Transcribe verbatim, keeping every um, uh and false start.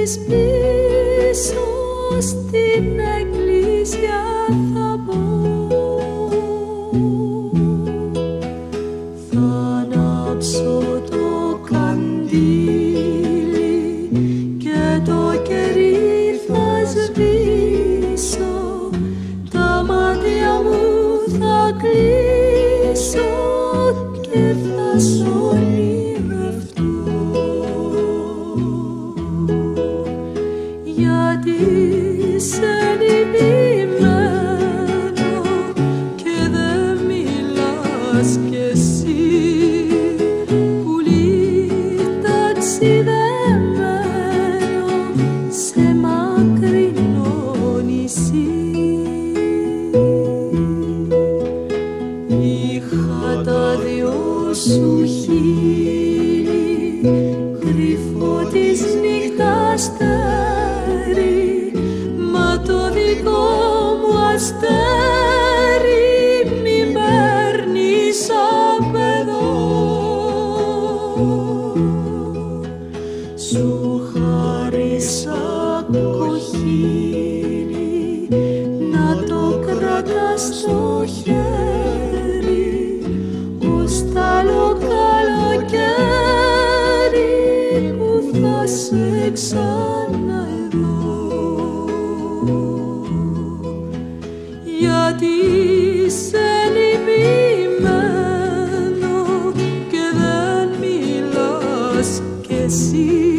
έρθεις πίσω στην εκκλησιά θα μπω, θα ανάψω το καντήλι και το κερί θα σβήσω, τα μάτια μου θα κλείσω και θα σ' ονειρευτώ, γιατί σε λυπημένο και δεν μιλάς κι εσύ, πουλί ταξιδεμένο σε μακρινό νησί. Είχα τα δυο σου χείλη κρυφό της νύχτας αστέρι, μα το δικό μου αστέρι μη παίρνεις απ' εδώ. Σου χάρισα κοχύλι να το κρατάς στο χέρι ως τ' άλλο καλοκαίρι που θα σε ξαναεδώ, γιατί σε λυπημένο και δεν μιλάς κι εσύ.